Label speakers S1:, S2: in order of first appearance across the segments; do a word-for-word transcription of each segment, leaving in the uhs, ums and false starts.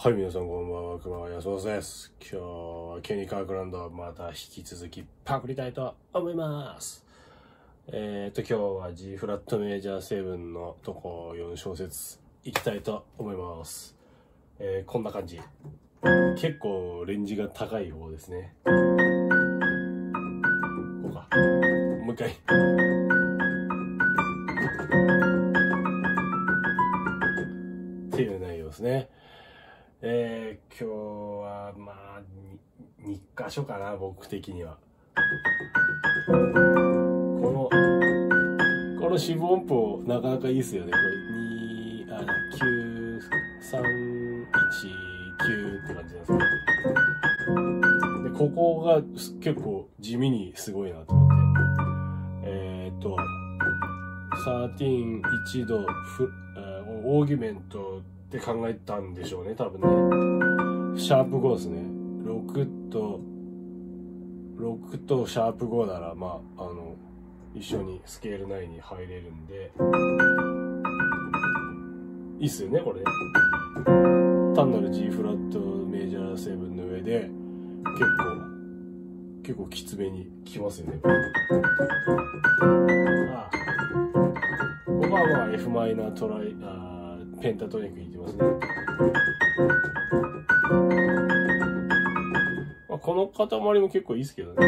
S1: はい、皆さんこんばんは、熊谷康です。今日はケニー・カークランド、また引き続きパクりたいと思います。えっと、今日は G フラットメジャーセブンのとこよん小節いきたいと思います。えー、こんな感じ。結構レンジが高い方ですね。こうか。もう一回。っていう内容ですね。えー、今日はまあ に, に箇所かな、僕的には。このこの四分音符なかなかいいですよね。これにあきゅうさんいちきゅうって感じなんですけど、でここが結構地味にすごいなと思って、えー、っとじゅうさんいちどフオーギュメントって考えたんでしょうね、多分ね。シャープごですね。ろくとろくとシャープごなら、まああの一緒にスケール内に入れるんでいいっすよね、これね。単なる G フラットメジャーセブンの上で結構結構きつめにきますよね。ああ、ここはまあ F マイナートライあーペンタトニック弾いてますね。まあ、この塊も結構いいですけどね。これ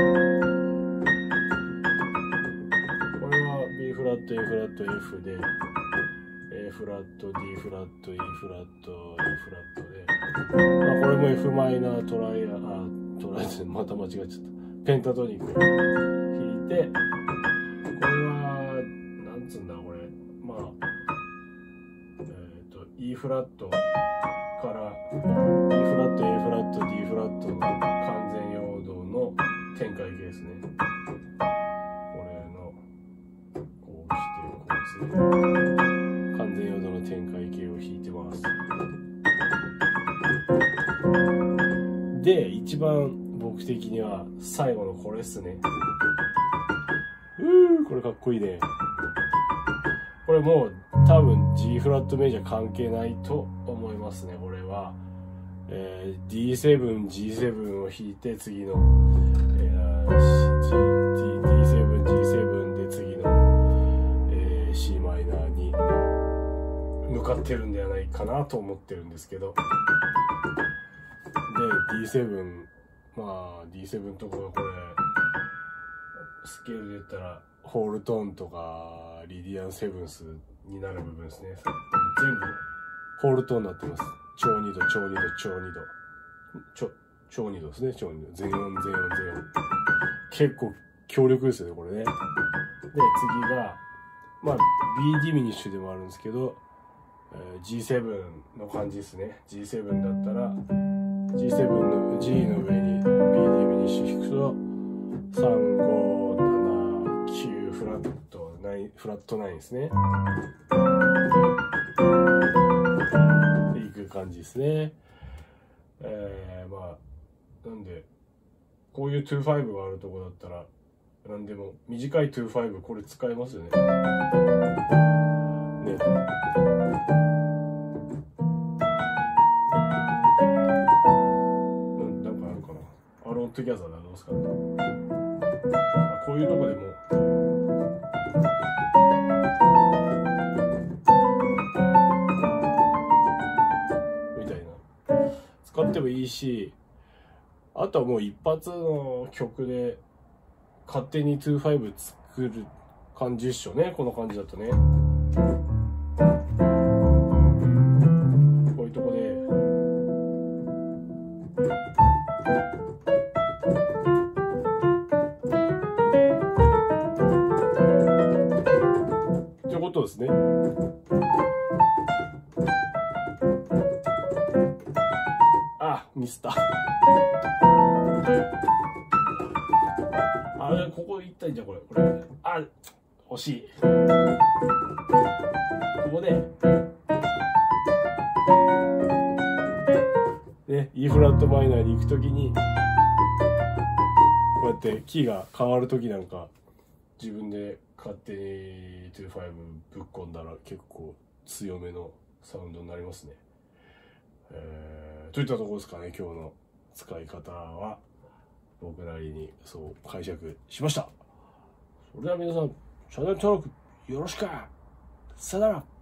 S1: は B フラット A フラット F で A フラット D フラット E フラット E フラットで、まあ、これも F マイナートライアあトライアまた間違えちゃった。ペンタトニック弾いて、これはなんつうんだこれ、まあえっと E フラットから E フラット A フラット D フラットの完全陽動の展開形ですね。これのこうしてこうですね。完全陽動の展開形を弾いてます。で、一番僕的には最後のこれっすね。うー、これかっこいいね。これもう多分 G フラットメジャー関係ないと思いますね。これは、えー、ディーセブン、ジーセブン を弾いて次の、えー、ディーセブン、ジーセブン で次の、えー、C マイナーに向かってるんではないかなと思ってるんですけど、で ディーセブン、まあ ディーセブン ところこれスケールで言ったらホールトーンとかリディアンセブンスになる部分ですね。全部ホールトーンになってます。超にど、超にど、超にど、超超にどですね。超にど、全音、全音、全音。結構強力ですよね、これね。で、次がまあ B ディミニッシュでもあるんですけど、えー、ジーセブン の感じですね。ジーセブン だったら ジーセブン の G の上に B ディミニッシュ弾くとさん、ご、なな、きゅうフラットナイン、フラットナインですね。でいく感じですね。えー、まあなんでこういうにじゅうごがあるとこだったらなんでも短いにじゅうごこれ使えますよね。ね。なんかあるかな。アロートギャザーだどうですかね。あ、こういうとこでもみたいな使ってもいいし、あとはもう一発の曲で勝手ににじゅうご作る感じっしょね。この感じだとね。こういうとこでってことですね。あ、ミスった。あれ、ここ行ったんじゃん、これ。これ。あ、惜しい。ここで、ね、E フラットマイナーに行くときに、こうやってキーが変わるときなんか、自分で勝手ににじゅうごぶっ込んだら結構強めのサウンドになりますね。えといったところですかね、今日の使い方は。僕なりにそう解釈しました。それでは皆さん、チャンネル登録よろしく。さよなら。